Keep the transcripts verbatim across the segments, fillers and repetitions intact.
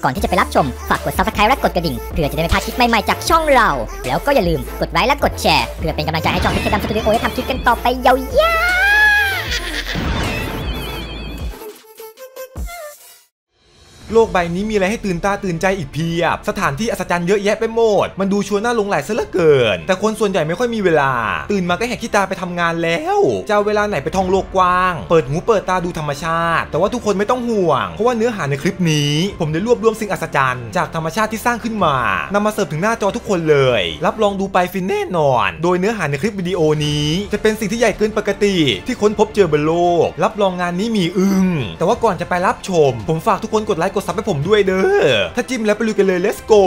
ก่อนที่จะไปรับชมฝากกด ซับสไครบ์ และกดกระดิ่งเพื่อจะได้ไม่พลาดคลิปใหม่ๆจากช่องเราแล้วก็อย่าลืมกดไลค์และกดแชร์เพื่อเป็นกำลังใจให้ช่องพิกดัมสตูดิโอได้ทำคลิปกันต่อไปยาวโลกใบนี้มีอะไรให้ตื่นตาตื่นใจอีกเพียบสถานที่อัศจรรย์เยอะแยะไปหมดมันดูชวนน่าหลงไหลซะเหลือเกินแต่คนส่วนใหญ่ไม่ค่อยมีเวลาตื่นมาก็แหกขี้ตาไปทำงานแล้วจะเอาเวลาไหนไปท่องโลกกว้างเปิดหูเปิดตาดูธรรมชาติแต่ว่าทุกคนไม่ต้องห่วงเพราะว่าเนื้อหาในคลิปนี้ผมได้รวบรวมสิ่งอัศจรรย์จากธรรมชาติที่สร้างขึ้นมานำมาเสิร์ฟถึงหน้าจอทุกคนเลยรับรองดูไปฟินแน่นอนโดยเนื้อหาในคลิปวิดีโอนี้จะเป็นสิ่งที่ใหญ่เกินปกติที่ค้นพบเจอบนโลกรับรองงานนี้มีอึ้งแต่ว่าก่อนจะไปรับชมผมฝากทุกคนกดไลค์กดซับให้ผมด้วยเด้อถ้าจิ้มแล้วไปลุยกันเลย let's go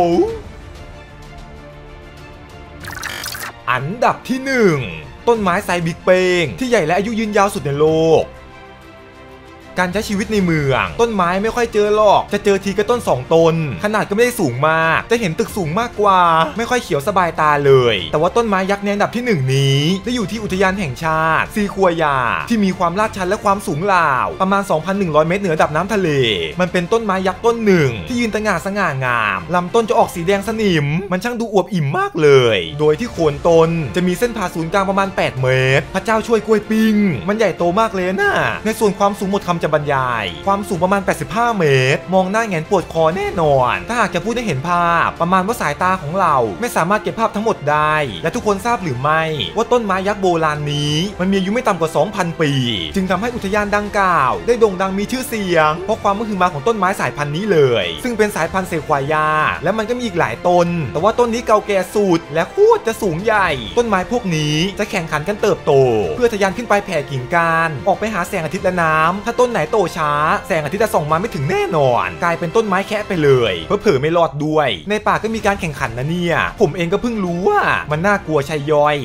อันดับที่หนึ่งต้นไม้ไซบิ๊กเป้งที่ใหญ่และอายุยืนยาวสุดในโลกการใช้ชีวิตในเมืองต้นไม้ไม่ค่อยเจอหรอกจะเจอทีก็ต้นสองต้นขนาดก็ไม่ได้สูงมากจะเห็นตึกสูงมากกว่าไม่ค่อยเขียวสบายตาเลยแต่ว่าต้นไม้ยักษ์ในอันดับที่หนึ่งนี้ได้อยู่ที่อุทยานแห่งชาติซีคัวยาที่มีความลาดชันและความสูงราวประมาณ สองพันหนึ่งร้อย เมตรเหนือระดับน้ำทะเลมันเป็นต้นไม้ยักษ์ต้นหนึ่งที่ยืนตะง่าสง่างามลำต้นจะออกสีแดงสนิมมันช่างดูอวบอิ่มมากเลยโดยที่โคนต้นจะมีเส้นผ่าศูนย์กลางประมาณแปดเมตรพระเจ้าช่วยกล้วยปิ้งมันใหญ่โตมากเลยนะในส่วนความสูงหมดคำจะบรรยายความสูงประมาณแปดสิบห้าเมตรมองหน้าแงนปวดคอแน่นอนถ้าหากจะพูดให้เห็นภาพประมาณว่าสายตาของเราไม่สามารถเก็บภาพทั้งหมดได้และทุกคนทราบหรือไม่ว่าต้นไม้ยักษ์โบราณนี้มันมีอายุไม่ต่ำกว่า สองพัน ปีจึงทำให้อุทยานดังกล่าวได้โด่งดังมีชื่อเสียงเพราะความมหึมาของต้นไม้สายพันธุ์นี้เลยซึ่งเป็นสายพันธุ์เซควายาและมันก็มีอีกหลายต้นแต่ว่าต้นนี้เก่าแก่สุดและโคตรจะสูงใหญ่ต้นไม้พวกนี้จะแข่งขันกันเติบโตเพื่อทะยานขึ้นไปแผ่กิ่งก้านออกไปหาแสงอาทิตย์และน้ำถ้าต้นไหนโตช้าแสงอาทิตย์จะส่องมาไม่ถึงแน่นอนกลายเป็นต้นไม้แค่ไปเลยเพื่อเผลอไม่รอดด้วยในป่าก็มีการแข่งขันนะเนี่ยผมเองก็เพิ่งรู้ว่ามันน่ากลัวชัยย่อย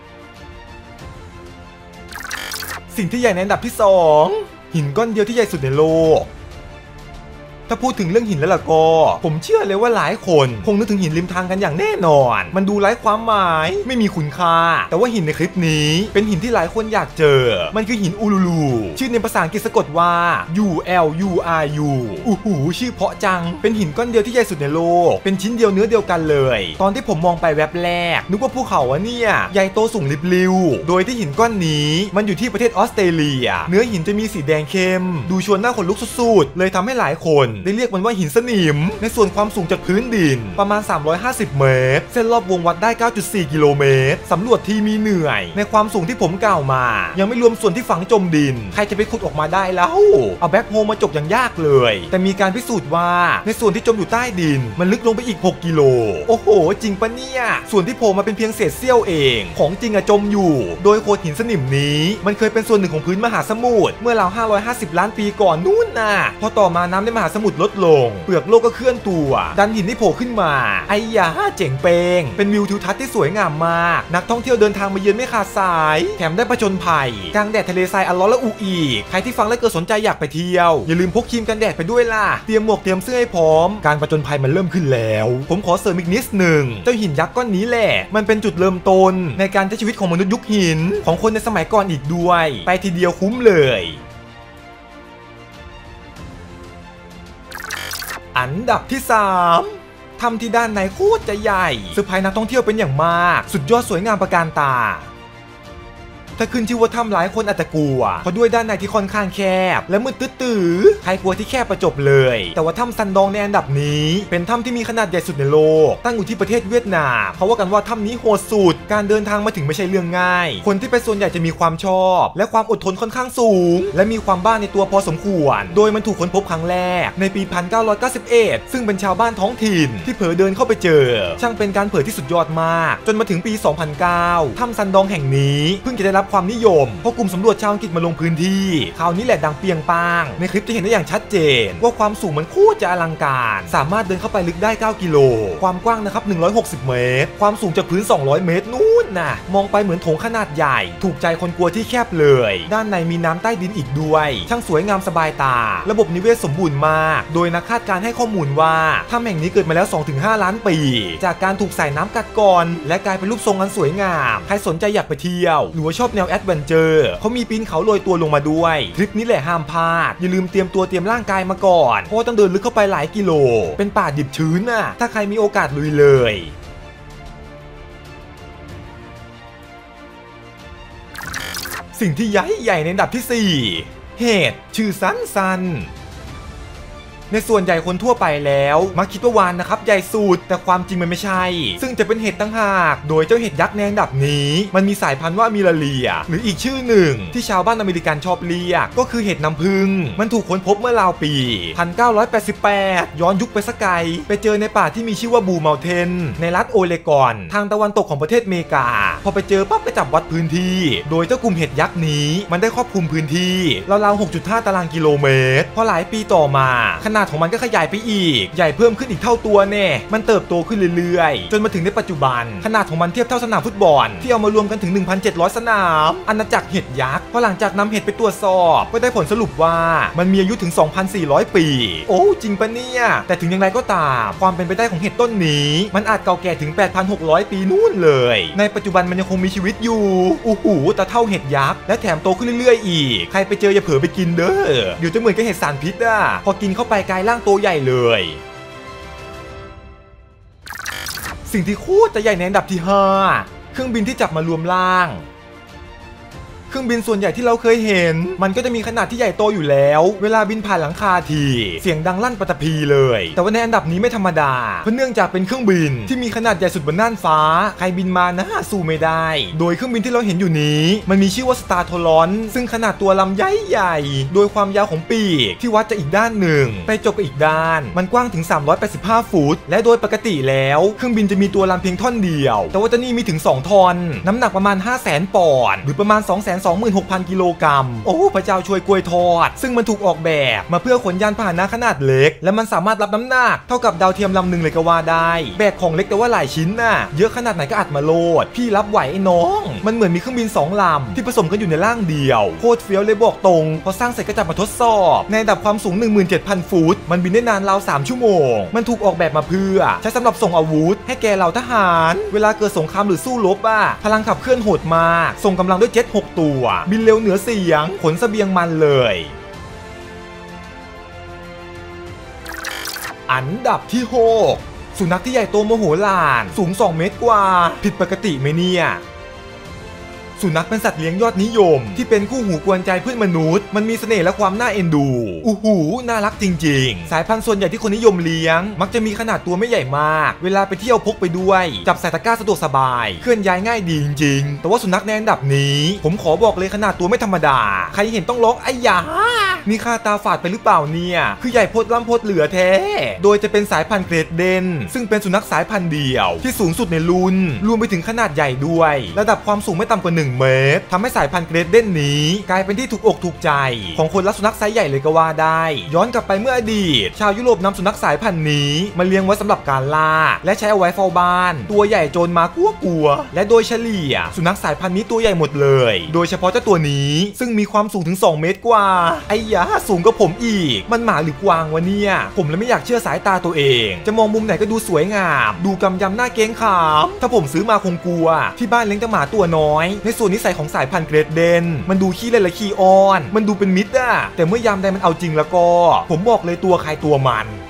สิ่งที่ใหญ่ในอันดับที่สองหินก้อนเดียวที่ใหญ่สุดในโลกถ้าพูดถึงเรื่องหินแล้วล่ะก็ผมเชื่อเลยว่าหลายคนคงนึกถึงหินริมทางกันอย่างแน่นอนมันดูไร้ความหมายไม่มีคุณค่าแต่ว่าหินในคลิปนี้เป็นหินที่หลายคนอยากเจอมันคือหินอูลูลูชื่อในภาษาอังกฤษสะกดว่า U L U R U อู้หูชื่อเพราะจังเป็นหินก้อนเดียวที่ใหญ่สุดในโลกเป็นชิ้นเดียวเนื้อเดียวกันเลยตอนที่ผมมองไปแวบแรกนึกว่าภูเขาอะเนี่ยใหญ่โตสูงลิบลิวโดยที่หินก้อนนี้มันอยู่ที่ประเทศออสเตรเลียเนื้อหินจะมีสีแดงเข้มดูชวนหน้าขนลุกสุดๆเลยทำให้หลายคนได้เรียกมันว่าหินสนิมในส่วนความสูงจากพื้นดินประมาณสามร้อยห้าสิบเมตรเส้นรอบวงวัดได้ เก้าจุดสี่ กิโลเมตรสำรวจทีมีเหนื่อยในความสูงที่ผมกล่าวมายังไม่รวมส่วนที่ฝังจมดินใครจะไปขุดออกมาได้แล้วเอาแบ็คโฮมาจกอย่างยากเลยแต่มีการพิสูจน์ว่าในส่วนที่จมอยู่ใต้ดินมันลึกลงไปอีกหกกิโลโอ้โหจริงปะเนี่ยส่วนที่โผล่มาเป็นเพียงเศษเสี้ยวเองของจริงอะจมอยู่โดยโขดหินสนิมนี้มันเคยเป็นส่วนหนึ่งของพื้นมหาสมุทรเมื่อราวห้าร้อยห้าสิบล้านปีก่อนนู่นน่ะพอต่อมาน้ำในมหาสมุทรลดลงเปลือกโลกก็เคลื่อนตัวดันหินที่โผล่ขึ้นมาไอ้ยาเจ๋งเป้งเป็นวิวทิวทัศน์ที่สวยงามมากนักท่องเที่ยวเดินทางมาเยือนไม่ขาดสายแถมได้ผจญภัยกลางแดดทะเลทรายอันร้อนและอุอีกใครที่ฟังแล้วเกิดสนใจอยากไปเที่ยวอย่าลืมพกครีมกันแดดไปด้วยล่ะเตรียมหมวกเตรียมเสื้อให้พร้อมการผจญภัยมันเริ่มขึ้นแล้วผมขอเสริมอีกนิดหนึ่งเจ้าหินยักษ์ก้อนนี้แหละมันเป็นจุดเริ่มต้นในการใช้ชีวิตของมนุษย์ยุคหินของคนในสมัยก่อนอีกด้วยไปทีเดียวคุ้มเลยอันดับที่สามถ้ำที่ด้านในโคตรจะใหญ่เซอร์ไพรส์นักท่องเที่ยวเป็นอย่างมากสุดยอดสวยงามประการตาถ้าขึ้นชื่อว่าถ้ำหลายคนอาจจะกลัวเพราะด้วยด้านในที่ค่อนข้างแคบและมืดตื้อๆใครกลัวที่แคบประจบเลยแต่ว่าถ้ำซันดองในอันดับนี้เป็นถ้ำที่มีขนาดใหญ่สุดในโลกตั้งอยู่ที่ประเทศเวียดนามเพราะว่ากันว่าถ้ำนี้โหดสุดการเดินทางมาถึงไม่ใช่เรื่องง่ายคนที่ไปส่วนใหญ่จะมีความชอบและความอดทนค่อนข้างสูงและมีความบ้าในตัวพอสมควรโดยมันถูกค้นพบครั้งแรกในปีหนึ่งพันเก้าร้อยเก้าสิบเอ็ดซึ่งเป็นชาวบ้านท้องถิ่นที่เผลอเดินเข้าไปเจอช่างเป็นการเผยที่สุดยอดมากจนมาถึงปีสองพันเก้าถ้ำซันดองแห่งนี้เพิ่งจะได้รับความนิยมกลุ่มสำรวจชาวอังกฤษมาลงพื้นที่คราวนี้แหละดังเปียงป้างในคลิปจะเห็นได้อย่างชัดเจนว่าความสูงมันโคตรจะอลังการสามารถเดินเข้าไปลึกได้เก้ากิโลความกว้างนะครับหนึ่งร้อยหกสิบเมตรความสูงจากพื้นสองร้อยเมตรนู่นนะมองไปเหมือนโถงขนาดใหญ่ถูกใจคนกลัวที่แคบเลยด้านในมีน้ำใต้ดินอีกด้วยช่างสวยงามสบายตาระบบนิเวศสมบูรณ์มากโดยนักคาดการณ์ให้ข้อมูลว่าถ้ำแห่งนี้เกิดมาแล้ว สองถึงห้า ล้านปีจากการถูกใส่น้ำกัดก่อนและกลายเป็นรูปทรงอันสวยงามใครสนใจอยากไปเที่ยวหรือว่าชอบแนวแอดเวนเจอร์เขามีปีนเขาโรยตัวลงมาด้วยทริปนี้แหละห้ามพลาดอย่าลืมเตรียมตัวเตรียมร่างกายมาก่อนเพราะต้องเดินลึกเข้าไปหลายกิโลเป็นป่าดิบชื้นน่ะถ้าใครมีโอกาสลุยเลยสิ่งที่ใหญ่ใหญ่ในอันดับที่สี่เห็ดชื่อสั้นๆในส่วนใหญ่คนทั่วไปแล้วมักคิดว่าวาฬนะครับใหญ่สุดแต่ความจริงมันไม่ใช่ซึ่งจะเป็นเห็ดตั้งหากโดยเจ้าเห็ดยักษ์ในอันดับนี้มันมีสายพันธุ์ว่ามิลาเลียหรืออีกชื่อหนึ่งที่ชาวบ้านอเมริกันชอบเรียกก็คือเห็ดน้ำผึ้งมันถูกค้นพบเมื่อราวปีหนึ่งพันเก้าร้อยแปดสิบแปดย้อนยุคไปสักไกลไปเจอในป่าที่มีชื่อว่าบูเมลเทนในรัฐโอเลกอนทางตะวันตกของประเทศเมกาพอไปเจอปั๊บไปจับวัดพื้นที่โดยเจ้ากลุ่มเห็ดยักษ์นี้มันได้ครอบคลุมพื้นที่ราวๆ หกจุดห้า ตารางกิโลเมตรพอหลายปีต่อมาขนาดของมันก็ขยายไปอีกใหญ่เพิ่มขึ้นอีกเท่าตัวแน่มันเติบโตขึ้นเรื่อยๆจนมาถึงในปัจจุบันขนาดของมันเทียบเท่าสนามฟุตบอลที่เอามารวมกันถึง หนึ่งพันเจ็ดร้อย สนามอาณาจักรเห็ดยักษ์พอหลังจากนำเห็ดไปตรวจสอบก็ได้ผลสรุปว่ามันมีอายุถึง สองพันสี่ร้อย ปีโอ้จริงปะเนี่ยแต่ถึงอย่างไรก็ตามความเป็นไปได้ของเห็ดต้นนี้มันอาจเก่าแก่ถึง แปดพันหกร้อย ปีนู่นเลยในปัจจุบันมันยังคงมีชีวิตอยู่อู้หูแต่เท่าเห็ดยักษ์และแถมโตขึ้นเรื่อยๆอีกใครไปเจออย่าเผลอไปกินเด้อเดี๋ยวจะเหมือนกับเห็ดสารพิษอ่ะพอกินเข้าไปกลายร่างโตใหญ่เลยสิ่งที่โคตรจะใหญ่ในอันดับที่ห้าเครื่องบินที่จับมารวมร่างเครื่องบินส่วนใหญ่ที่เราเคยเห็นมันก็จะมีขนาดที่ใหญ่โตอยู่แล้วเวลาบินผ่านหลังคาทีเสียงดังลั่นปัตตภีเลยแต่ว่าในอันดับนี้ไม่ธรรมดาเพราะเนื่องจากเป็นเครื่องบินที่มีขนาดใหญ่สุดบนน่านฟ้าใครบินมานะสู้ไม่ได้โดยเครื่องบินที่เราเห็นอยู่นี้มันมีชื่อว่าสตาร์โทรอนซึ่งขนาดตัวลำใหญ่ใหญ่โดยความยาวของปีกที่วัดจากอีกด้านหนึ่งไปจบกับอีกด้านมันกว้างถึงสามร้อยแปดสิบห้าฟุตและโดยปกติแล้วเครื่องบินจะมีตัวลำเพียงท่อนเดียวแต่ว่าเจ้านี่มีถึงสองท่อนน้ำหนักประมาณ ห้าแสน ปอนด์หรือประมาณ สองแสนสองหมื่นหกพัน กิโลกรัมโอ้พระเจ้าช่วยกล้วยทอดซึ่งมันถูกออกแบบมาเพื่อขนยานพาหนะขนาดเล็กและมันสามารถรับน้ำหนักเท่ากับดาวเทียมลำหนึ่งเลยก็ว่าได้แบกของเล็กแต่ว่าหลายชิ้นน่ะเยอะขนาดไหนก็อัดมาโลดพี่รับไหวไอ้น้องมันเหมือนมีเครื่องบินสองลำที่ผสมกันอยู่ในร่างเดียวโคตรเฟี้ยวเลยบอกตรงพอสร้างเสร็จก็จับมาทดสอบในระดับความสูง หนึ่งหมื่นเจ็ดพัน ฟุตมันบินได้นานราวสามชั่วโมงมันถูกออกแบบมาเพื่อใช้สำหรับส่งอาวุธให้แกเหล่าทหารเวลาเกิดสงครามหรือสู้รบอ่ะพลังขับเคลื่อนโหดมากส่งกำลังด้วยเจ็ตหกตัวบินเร็วเหนือเสียงขนเสบียงมันเลยอันดับที่หกสุนัขที่ใหญ่โตมโหฬารสูงสองเมตรกว่าผิดปกติไหมเนี่ยสุนัขเป็นสัตว์เลี้ยงยอดนิยมที่เป็นคู่หูกวนใจเพื่อนมนุษย์มันมีเสน่ห์และความน่าเอ็นดูอู้หูน่ารักจริงๆสายพันธุ์ส่วนใหญ่ที่คนนิยมเลี้ยงมักจะมีขนาดตัวไม่ใหญ่มากเวลาไปเที่ยวพกไปด้วยจับใส่ตะกร้าสะดวกสบายเคลื่อนย้ายง่ายดีจริงๆแต่ว่าสุนัขในอันดับนี้ผมขอบอกเลยขนาดตัวไม่ธรรมดาใครเห็นต้องร้องไอ้ยานี่ค่าตาฝาดไปหรือเปล่าเนี่ยคือใหญ่โพดล้ำโพดเหลือแท้โดยจะเป็นสายพันธุ์เกรดเดนซึ่งเป็นสุนัขสายพันธุ์เดียวที่สูงสุดในรุ่นรวมไปถึงขนาดใหญ่ด้วยระดับความสูงไม่ต่ำกว่าหนึ่งเมตรทำให้สายพันธุ์เกรดเดนนี้กลายเป็นที่ถูกอกถูกใจของคนรักสุนัขไซส์ใหญ่เลยก็ว่าได้ย้อนกลับไปเมื่ออดีตชาวยุโรปนำสุนัขสายพันธุ์นี้มาเลี้ยงไว้สำหรับการล่าและใช้เอาไว้เฝ้าบ้านตัวใหญ่โจรมากลัวกลัวและโดยเฉลี่ยสุนัขสายพันธุ์นี้ตัวใหญ่หมดเลยโดยเฉพาะเจ้าตัวนี้ซึ่งมีความสูงถึงสองเมตรกว่าไอ้ยาสูงกว่าผมอีกมันหมาหรือกวางวะเนี่ยผมเลยไม่อยากเชื่อสายตาตัวเองจะมองมุมไหนก็ดูสวยงามดูกำยำหน้าเก้งขามถ้าผมซื้อมาคงกลัวที่บ้านเลี้ยงแต่หมาตัวน้อยในส่วนนิสัยของสายพันธุ์เกรดเดนมันดูขี้เล่นและขี้อ้อนมันดูเป็นมิตรอะแต่เมื่อยามใดมันเอาจริงแล้วก็ผมบอกเลยตัวใครตัวมัน